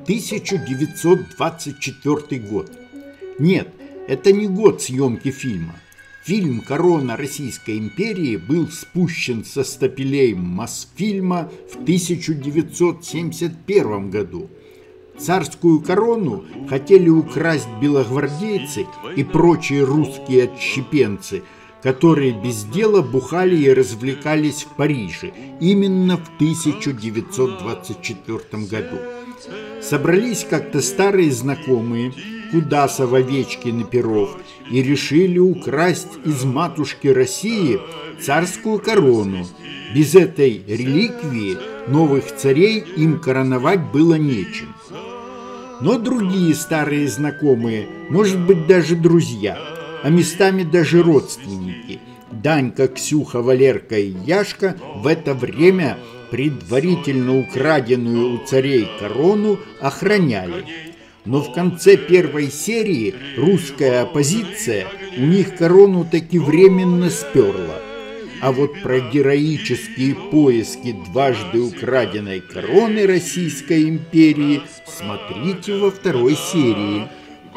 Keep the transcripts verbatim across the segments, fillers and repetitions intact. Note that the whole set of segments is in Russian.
тысяча девятьсот двадцать четвёртый год. Нет, это не год съемки фильма. Фильм «Корона Российской империи» был спущен со стапелей Мосфильма в тысяча девятьсот семьдесят первом году. Царскую корону хотели украсть белогвардейцы и прочие русские отщепенцы, которые без дела бухали и развлекались в Париже именно в тысяча девятьсот двадцать четвёртом году. Собрались как-то старые знакомые Кудасов, Овечкин и Перов и решили украсть из матушки России царскую корону. Без этой реликвии новых царей им короновать было нечем. Но другие старые знакомые, может быть, даже друзья, а местами даже родственники, Данька, Ксюха, Валерка и Яшка, в это время предварительно украденную у царей корону охраняли. Но в конце первой серии русская оппозиция у них корону таки временно сперла. А вот про героические поиски дважды украденной короны Российской империи смотрите во второй серии.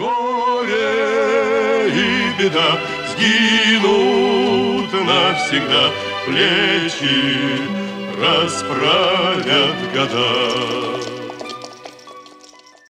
Горе и беда сгинут навсегда, плечи расправят года.